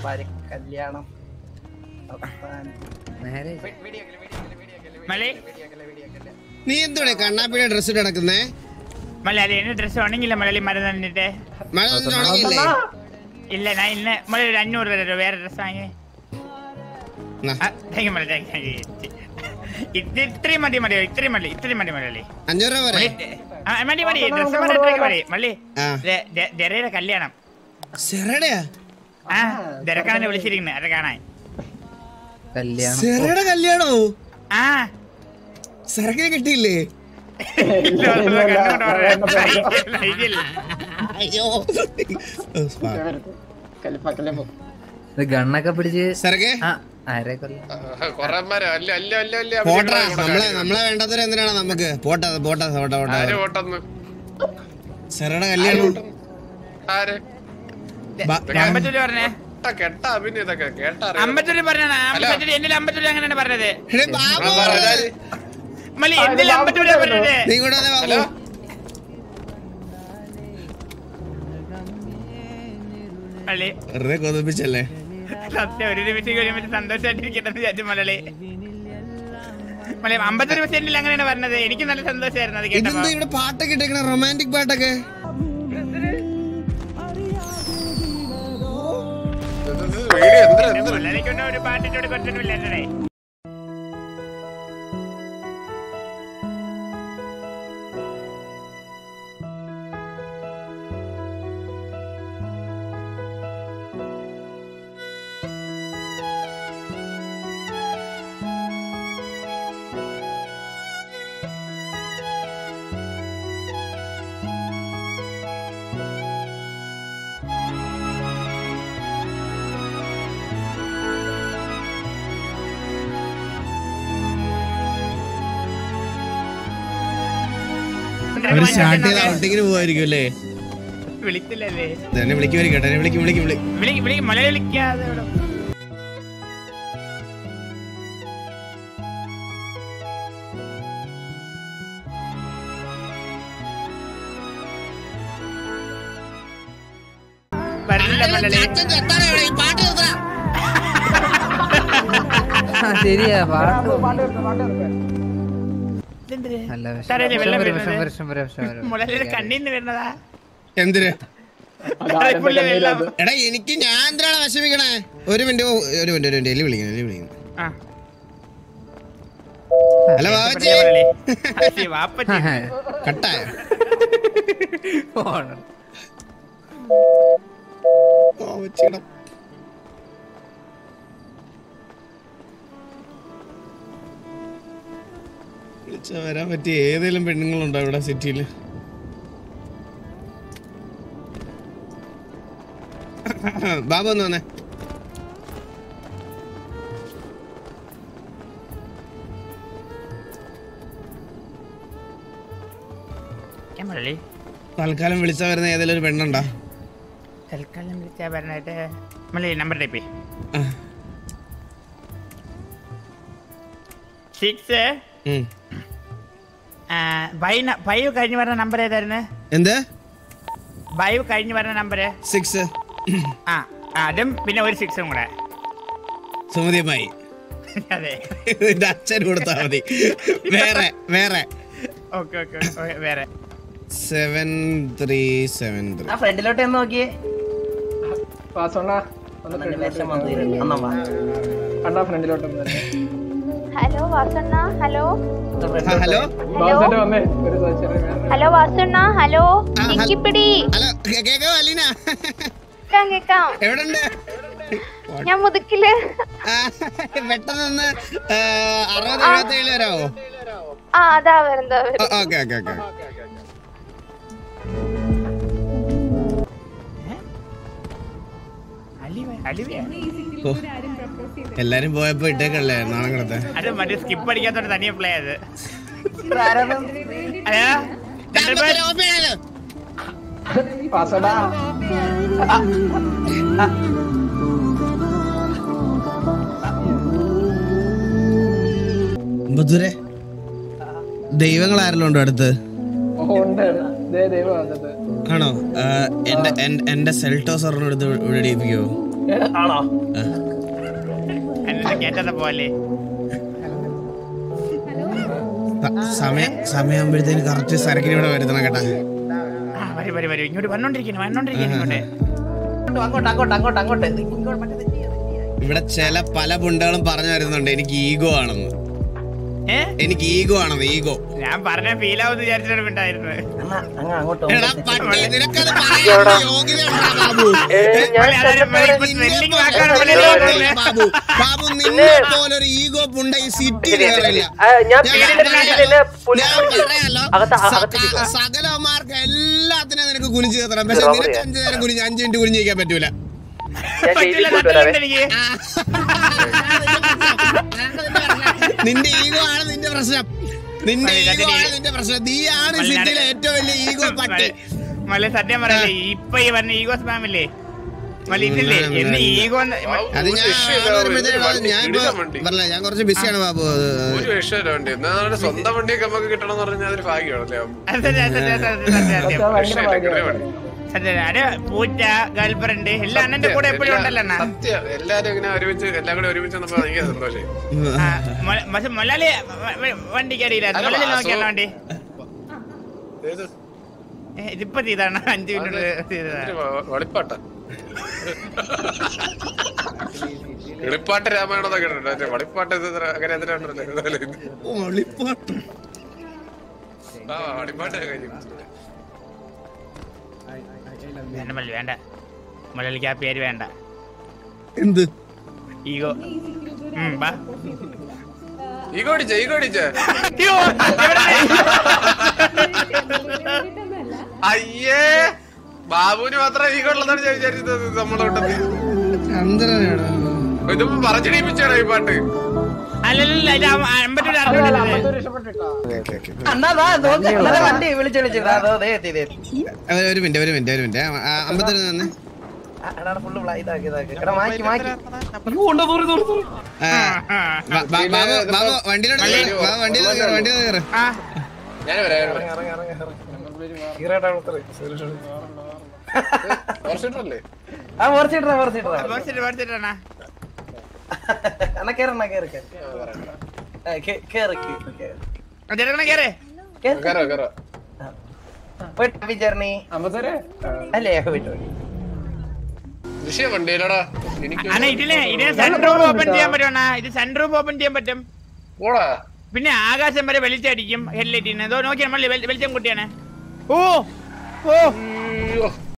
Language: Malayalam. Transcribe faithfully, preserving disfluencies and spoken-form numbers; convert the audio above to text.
കല്യാണം നീ എന്തുടെ കണ്ണാപ്പിയുടെ ഡ്രസ് കിടക്കുന്നേ? മലയാളി എന്നെ ഡ്രസ് ഉണങ്ങില്ല മലയാളി മരം തന്നിട്ട്. മഴ ഉണങ്ങിയില്ലേ? ഇല്ല ഞാൻ ഇന്ന് മലയാളി ഒരു അഞ്ഞൂറ് രൂപ വേറെ ഡ്രസ് വാങ്ങി. ഇത്രയും മതി മതി ഇത്രയും മതി ഇത്രയും മതി മലയാളി. അഞ്ഞൂറ് രൂപ മതി മതി ഡ്രസ് മതി മള്ളി. ജെറയുടെ കല്യാണം. ആ ജെറക്കാനെ വിളിച്ചിരിക്കുന്നു അത് കാണാൻ. കല്യാണോ? ആ സരക്കിനെ കിട്ടിയില്ലേ? ഗണ്ണൊക്കെ പിടിച്ച് നമ്മളെ വേണ്ടത്ര എന്തിനാണ് നമുക്ക്? പോട്ടെ പോട്ടെ പോട്ടെ പോട്ടെ. സെറയുടെ കല്യാണം അമ്പത്തൂര് പറഞ്ഞേ അമ്പത്തൂര് പറഞ്ഞാണ് എന്നിൽ അമ്പത്തൂര് അങ്ങനെയാണ് പറഞ്ഞത്. മലി എന്നിൽ അമ്പത്തൂര് പറഞ്ഞത്. നീ കൂടെ ബാബു വെറുതെ കൊതിപ്പിച്ചല്ലേ? സത്യം ഒരു നിമിഷം കഴിയുമ്പോൾ സന്തോഷമായിട്ടിരിക്കട്ടെ വിചാരിച്ചു മലയാളി. മലയാളം അമ്പത്തൊരു പെർസെന്റിൽ അങ്ങനെയാണ് പറഞ്ഞത്. എനിക്ക് നല്ല സന്തോഷമായിരുന്നു അത് കേട്ടപ്പോ. ഇവിടെ പാട്ടൊക്കെ ഇട്ടേക്കണ റൊമാൻറ്റിക് പാട്ടൊക്കെ. മലയാളിക്കൊന്നും ഒരു പാട്ടിനോട് കുറച്ചൊന്നുമില്ല. ഔട്ടിങ്ങിന് പോവായിരിക്കും അല്ലേ? വിളിച്ചില്ലല്ലേ? വിളിക്കും കേട്ടെ. വിളിക്കും വിളിക്കും വിളിക്കും മലയാളി വിളിക്കാതെ ശരിയാ പാട്ട് കണ്ണീന്ന് വരുന്നതാ. എന്തിന്? എടാ എനിക്ക് ഞാൻ എന്തിനാണ് വിഷമിക്കണേ? ഒരു മിനിറ്റ് ഒരു മിനിറ്റ് ഒരു മിനിറ്റ് എലി വിളിക്കണം എലി വിളിക്കണം. ഹലോ ബാബാജി കട്ടായ വിളിച്ചാ വരാൻ പറ്റിയ ഏതെങ്കിലും പെണ്ണുങ്ങളുണ്ടോ ഇവിടെ സിറ്റിയില്? ബാബു ഒന്ന് വന്നേ. തൽക്കാലം വിളിച്ചാ വരുന്ന ഏതെങ്കിലും ഒരു പെണ്ണുണ്ടോ? തൽക്കാലം വിളിച്ചാ പറഞ്ഞിട്ട് മള്ളി നമ്പർ ടൈപ്പ് സിക്സ് ഫൈവ് കഴിഞ്ഞ് പറഞ്ഞ നമ്പർ ഏതായിരുന്നു? എന്ത് ഫൈവ് കഴിഞ്ഞ് പറഞ്ഞ നമ്പർ? സിക്സ്. ആ അതും പിന്നെ ഒരു സിക്സും കൂടെ. സുമതിയമ്മായി അതെ അച്ഛൻ കൊടുത്താ മതി. വേറെ വേറെ ഓക്കെ ഓക്കെ വേറെ സെവൻ ത്രീ സെവൻ ത്രീ. ഫ്രണ്ടിലോട്ട് നോക്കിയേ. ഹലോ വാസണ്ണ. ഹലോ ഹലോ ഹലോ വാസണ്ണ. ഹലോ എനിക്കിപ്പിടി ഹലോ കേക്കാവോ അലീന? കേക്കാം കേക്കാം. എവിടെണ്ട്? ഞാൻ മുതുക്കില്. പെട്ടെന്ന് അറുപത് എഴുപത്തി ഏഴ് വരാവോ? ആ അതാ വരുന്നത്. Okay okay okay. എല്ലാരും പോയപ്പോ ഇട്ടേക്കല്ലേ നാളെ കിടത്തെ. അത് മറ്റേ സ്കിപ്പ് അടിക്കാത്തോണ്ട് തനിയെ പ്ലേ ചെയ്ത്. ബുദ്ധുരെ ദൈവങ്ങൾ ആരെല്ലാം ഉണ്ടോ അടുത്ത്? ആണോ? എന്റെ എന്റെ സെൽട്ടോസ് ഒരെണ്ണം എടുത്ത് ഇവിടെ ഇടിപ്പിക്കോ? ആണോ എന്നെ കേറ്റാത്ത പോലെ സമയം സമയമാകുമ്പോഴത്തേന് കറക്റ്റ് സരക്കിന് ഇവിടെ വരുത്തണം കേട്ടാ. വരും വരും വരും ഇങ്ങോട്ട് വന്നോണ്ടിരിക്കുന്നു വന്നോണ്ടിരിക്കുന്നു ഇങ്ങോട്ട് അങ്ങോട്ട് അങ്ങോട്ട് അങ്ങോട്ട് അങ്ങോട്ട് ഇങ്ങോട്ട് മറ്റേ തെറ്റി, തെറ്റി. ഇവിടെ ചില പല പുണ്ടകളും പറഞ്ഞു വരുന്നുണ്ട് എനിക്ക് ഈഗോ ആണെന്ന്. എനിക്ക് ഈഗോ ആണെന്ന്. ഈഗോ ഞാൻ പറഞ്ഞ ഫീൽ ആവുന്ന വിചാരിച്ചിട്ടുണ്ടായിരുന്നു. അണ്ണാ, അങ്ങ് അങ്ങോട്ട് എടാ പോ. പട്ടി, നിനക്കത് പറയാനുള്ള യോഗ്യതയുണ്ടോ ബാബു? ബാബു ബാബു നിന്നെ പോലൊരു ഈഗോ പുണ്ട ഈ സിറ്റിയിൽ കയറില്ല. ഞാൻ പറയാലോ സകലമാർക്ക് എല്ലാത്തിനും നിനക്ക് കുനിച്ച് കത്തണം. പക്ഷെ നിനക്ക് അഞ്ചു നേരം കുനിഞ്ഞ് അഞ്ചു മിനിറ്റ് കുനിഞ്ഞിരിക്കാൻ പറ്റൂല. നിന്റെ ഈഗോ ആണ് നിന്റെ പ്രശ്നം. നിന്റെ ഈഗോ ആണ് നിന്റെ പ്രശ്നം. നീയാണ് സിറ്റിയിലെ ഏറ്റവും വലിയ ഈഗോ പട്ടി. മല്ല സത്യം പറയല്ലേ ഇപ്പൊ ഈ പറഞ്ഞ ഈഗോ സ്പാമില്ലേ മല്ലില്ലേ എന്ന് ഈഗോ അത് ഞാൻ ഞാൻ പറഞ്ഞ ഞാൻ കുറച്ച് ബിസിയാണ് ബാബു. ഒരു വിഷയമല്ല വണ്ടി എന്നാണ് സ്വന്തം വണ്ടിയൊക്കെ നമുക്ക് കിട്ടണമെന്ന് പറഞ്ഞാൽ അതൊരു ഭാഗ്യമാണല്ലേ. പൂച്ച ഗേൾഫ്രണ്ട് എല്ലാം അണ്ണന്റെ കൂടെ എപ്പോഴും ഉണ്ടല്ലോ അണ്ണ. സത്യം എല്ലാരും ഇങ്ങനെ ഒരുമിച്ച് എല്ലാം കൂടെ ഒരുമിച്ച് വന്നപ്പോ ഭയങ്കര സന്തോഷം. പക്ഷെ മൊലാലി വണ്ടിക്ക് അറിയില്ല മൊലാലി നോക്കിയാണ് വണ്ടി ഇതിപ്പോ ചെയ്താണ് അഞ്ചു മിനിറ്റ് വളിപ്പാട്ട വെളിപ്പാട്ട് രാമായണതൊക്കെ ഉണ്ട്. വളിപ്പാട്ട് അങ്ങനെ എന്തിനാണല്ലേ ആ വളിപ്പാട്ട് കഴിഞ്ഞു. വേണ്ട മല്ലി വേണ്ട മൊലാലിക്ക് ആ പേര് വേണ്ട. എന്ത് ഈഗോ ഈഗോ അടിച്ച ഈഗോ അടിച്ച അയ്യേ ബാബുവിന് മാത്രം ഈഗോ ഉള്ളതാണ് ഞാൻ വിചാരിച്ചത്. നമ്മളോട്ട് ഇതിപ്പോ പറഞ്ഞിടിപ്പിച്ചാണ് ഈ പാട്ട്. അല്ലല്ല ഇത് അമ്പറ്റൂര് അണ്ണാ വാ, നോക്ക്. അണ്ണനെ വണ്ടി വിളിച്ച് വിളിച്ചിട്ട് അതോ ദേ എത്തി, ദേ എത്തി. ഒരു മിനിറ്റ് ഒരു മിനിറ്റ് ഒരു മിനിറ്റ് അമ്പത്തൊരു തന്നെ എടാ ഫുള്ള് ഇതാക്കി ഇതാക്കി എടാ മാക്കി മാക്കി. അയ്യോ, ഉണ്ട്, ദൂരെ, ദൂരെ, ദൂരെ. ബാബു ബാബു വണ്ടിയിലോട്ട് ബാബു വണ്ടിയിലോട്ട് കയറ് വണ്ടിയിലോട്ട് കയറ്. ഞാൻ വരാം ഇറങ്ങ്, ഇറങ്ങ്, ഇറങ്ങ്, ഇറങ്ങ്. ഈറേട്ടാ ഉത്തരവ്. കുറച്ചിട്ടല്ലേ ആ കുറച്ചിട്ടാ കുറച്ചിട്ടാ പഠിച്ചിട്ടാ അണ്ണ കേറ് അണ്ണാ കേറ് കേറ് കേറ് കേറ് കേറേ കയറോ കയറോ പോയിട്ട് വിചാരണി അല്ലേ പോയിട്ട് വിഷയം വണ്ടിയിലടാ. എനിക്ക് അണ്ണാ ഇതിലെ ഇതിന് സൺറൂഫ് ഓപ്പൺ ചെയ്യാൻ പറ്റും. ഇത് സൺറൂഫ് ഓപ്പൺ ചെയ്യാൻ പറ്റും. ഓടാ പിന്നെ ആകാശം വരെ വെളിച്ചടിക്കും ഹെഡ്ലൈറ്റിന്. നോക്കിയാൽ മള്ളി വെളിച്ചം കുട്ടിയാണ്. ഓ ഓ